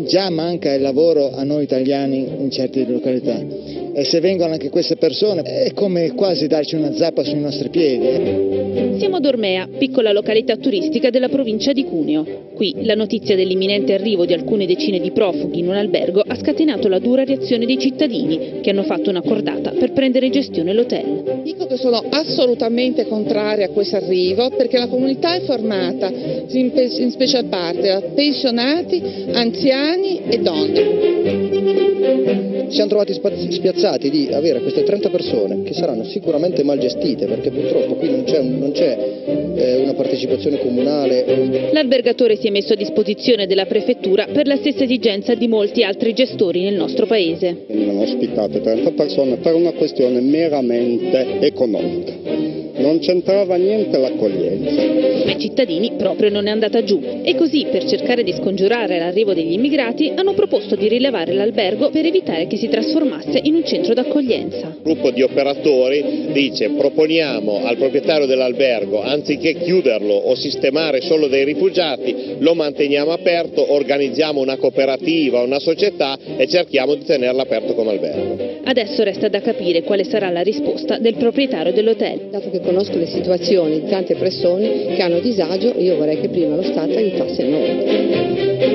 già manca il lavoro a noi italiani in certe località, e se vengono anche queste persone è come quasi darci una zappa sui nostri piedi. Siamo ad Ormea, piccola località turistica della provincia di Cuneo. Qui la notizia dell'imminente arrivo di alcune decine di profughi in un albergo ha scatenato la dura reazione dei cittadini, che hanno fatto una cordata per prendere in gestione l'hotel. Dico che sono assolutamente contraria a questo arrivo, perché la comunità è formata in special parte da pensionati, anziani e donne. Ci siamo trovati spiazzati di avere queste 30 persone che saranno sicuramente mal gestite, perché purtroppo qui non c'è una partecipazione comunale. L'albergatore si è messo a disposizione della prefettura per la stessa esigenza di molti altri gestori nel nostro paese. Venivano ospitate 30 persone per una questione meramente economica. Non c'entrava niente l'accoglienza. Ma ai cittadini proprio non è andata giù, e così, per cercare di scongiurare l'arrivo degli immigrati, hanno proposto di rilevare l'albergo per evitare che si trasformasse in un centro d'accoglienza. Un gruppo di operatori dice: proponiamo al proprietario dell'albergo, anziché chiuderlo o sistemare solo dei rifugiati, lo manteniamo aperto, organizziamo una cooperativa, una società e cerchiamo di tenerlo aperto come albergo. Adesso resta da capire quale sarà la risposta del proprietario dell'hotel. Dato che conosco le situazioni di tante persone che hanno disagio, io vorrei che prima lo Stato aiutasse noi.